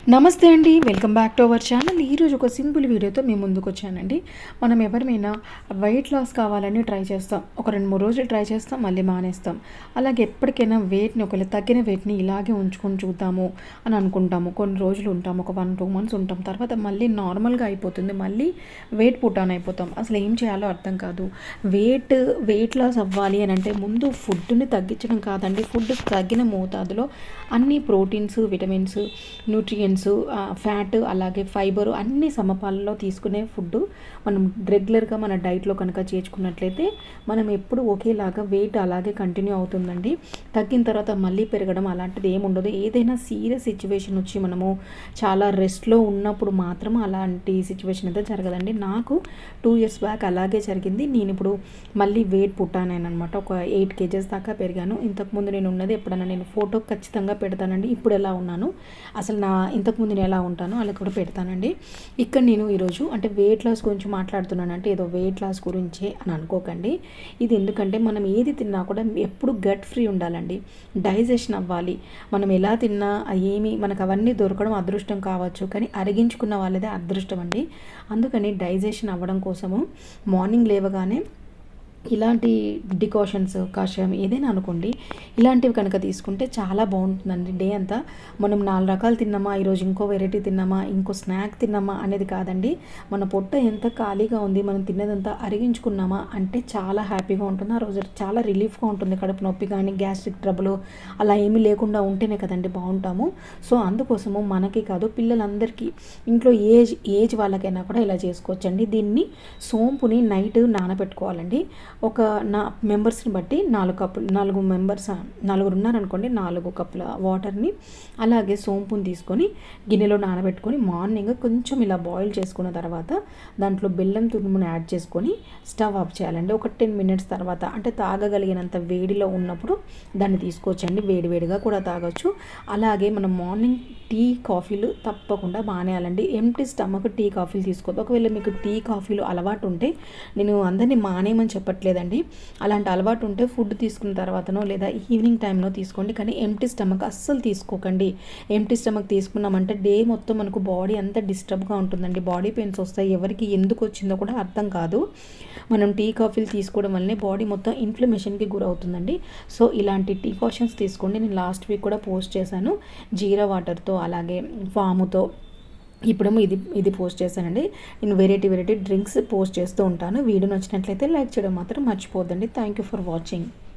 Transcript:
నమస్తే అండి, welcome back to our channel. ఈరోజు ఒక సింపుల్ వీడియోతో మేము ముందుకు వచ్చానండి. మనం ఎవరిమైనా వెయిట్ లాస్ కావాలని ట్రై చేస్తాం, ఒక 2-3 రోజులు ట్రై చేస్తాం, మళ్ళీ మానేస్తాం. అలాగే ఎప్పటికైనా వెయిట్ని, ఒకవేళ తగ్గిన వెయిట్ని ఇలాగే ఉంచుకొని చూద్దాము అని అనుకుంటాము. కొన్ని రోజులు ఉంటాము, ఒక 1-2 మంత్స్ ఉంటాం, తర్వాత మళ్ళీ నార్మల్గా అయిపోతుంది, మళ్ళీ వెయిట్ పుట్ ఆన్ అయిపోతాం. అసలు ఏం చేయాలో అర్థం కాదు. వెయిట్ లాస్ అవ్వాలి అని అంటే ముందు ఫుడ్ని తగ్గించడం కాదండి, ఫుడ్ తగ్గిన మోతాదులో అన్ని ప్రోటీన్స్, విటమిన్స్, న్యూట్రియంట్స్, ఫ్యాట్, అలాగే ఫైబర్ అన్ని సమపాలలో తీసుకునే ఫుడ్ మనం రెగ్యులర్గా మన డైట్లో కనుక చేర్చుకున్నట్లయితే మనం ఎప్పుడు ఒకేలాగా వెయిట్ అలాగే కంటిన్యూ అవుతుందండి. తగ్గిన తర్వాత మళ్ళీ పెరగడం అలాంటిది ఏమి ఉండదు. ఏదైనా సీరియస్ సిచ్యువేషన్ వచ్చి మనము చాలా రెస్ట్లో ఉన్నప్పుడు మాత్రం అలాంటి సిచ్యువేషన్ అయితే జరగదండి. నాకు 2 years బ్యాక్ అలాగే జరిగింది. నేను ఇప్పుడు మళ్ళీ వెయిట్ పుట్టాననమాట. ఒక 8 kgs దాకా పెరిగాను. ఇంతకుముందు నేను ఉన్నది ఎప్పుడన్నా నేను ఫోటో ఖచ్చితంగా పెడతానండి, ఇప్పుడు ఎలా ఉన్నాను, అసలు ఇంతకుముందు నేను ఎలా ఉంటానో అలా కూడా పెడతానండి. ఇక్కడ నేను ఈరోజు అంటే వెయిట్ లాస్ గురించి మాట్లాడుతున్నాను అంటే ఏదో వెయిట్ లాస్ గురించే అని అనుకోకండి. ఇది ఎందుకంటే మనం ఏది తిన్నా కూడా ఎప్పుడు గట్ ఫ్రీ ఉండాలండి, డైజెషన్ అవ్వాలి. మనం ఎలా తిన్నా ఏమి మనకు అవన్నీ దొరకడం అదృష్టం కావచ్చు, కానీ అరిగించుకున్న వాళ్ళదే అదృష్టం అండి. అందుకని డైజెషన్ అవ్వడం కోసము మార్నింగ్ లేవగానే ఇలాంటి డికాషన్స్, కషాయం ఏదైనా అనుకోండి, ఇలాంటివి కనుక తీసుకుంటే చాలా బాగుంటుందండి. డే అంతా మనం 4 రకాలు తిన్నామా, ఈరోజు ఇంకో వెరైటీ తిన్నామా, ఇంకో స్నాక్ తిన్నామా అనేది కాదండి. మన పొట్ట ఎంత ఖాళీగా ఉంది, మనం తిన్నదంతా అరిగించుకున్నామా అంటే చాలా హ్యాపీగా ఉంటుంది. ఆ రోజు చాలా రిలీఫ్గా ఉంటుంది. కడుపు నొప్పి కానీ, గ్యాస్ట్రిక్ ట్రబుల్ అలా ఏమీ లేకుండా ఉంటేనే కదండి బాగుంటాము. సో అందుకోసము మనకి కాదు, పిల్లలందరికీ, ఇంట్లో ఏజ్ వాళ్ళకైనా కూడా ఇలా చేసుకోవచ్చండి. దీన్ని సోంపుని నైట్ నానబెట్టుకోవాలండి. ఒక మెంబర్స్ని బట్టి 4 కప్పులు, 4 మెంబర్స్, 4 ఉన్నారనుకోండి, 4 కప్పుల వాటర్ని అలాగే సోంపుని తీసుకొని గిన్నెలో నానబెట్టుకొని మార్నింగ్ కొంచెం ఇలా బాయిల్ చేసుకున్న తర్వాత దాంట్లో బెల్లం తురుమును యాడ్ చేసుకొని స్టవ్ ఆఫ్ చేయాలండి. ఒక 10 minutes తర్వాత, అంటే తాగగలిగినంత వేడిలో ఉన్నప్పుడు దాన్ని తీసుకోవచ్చండి. వేడివేడిగా కూడా తాగొచ్చు. అలాగే మనం మార్నింగ్ టీ, కాఫీలు తప్పకుండా మానేయాలండి. ఎంప్టీ స్టమక్ టీ, కాఫీలు తీసుకోవద్దు. ఒకవేళ మీకు టీ, కాఫీలు అలవాటు ఉంటే, నేను అందరినీ మానేయమని చెప్పట్లేదండి, అలాంటి అలవాటు ఉంటే ఫుడ్ తీసుకున్న తర్వాతనో లేదా ఈవినింగ్ టైంలో తీసుకోండి, కానీ ఎంప్టీ స్టమక్ అస్సలు తీసుకోకండి. ఎంప్టీ స్టమక్ తీసుకున్నామంటే డే మొత్తం మనకు బాడీ అంతా డిస్టర్బ్గా ఉంటుందండి, బాడీ పెయిన్స్ వస్తాయి, ఎవరికి ఎందుకు వచ్చిందో కూడా అర్థం కాదు. మనం టీ, కాఫీలు తీసుకోవడం వల్లనే బాడీ మొత్తం ఇన్ఫ్లమేషన్కి గురవుతుందండి. సో ఇలాంటి ప్రికాషన్స్ తీసుకోండి. నేను లాస్ట్ వీక్ కూడా పోస్ట్ చేశాను, జీరా వాటర్తో అలాగే వాముతో. ఇప్పుడేమో ఇది పోస్ట్ చేశానండి. నేను వెరైటీ డ్రింక్స్ పోస్ట్ చేస్తూ ఉంటాను. వీడియో నచ్చినట్లయితే లైక్ చేయడం మాత్రం మర్చిపోద్దండి. Thank you for watching.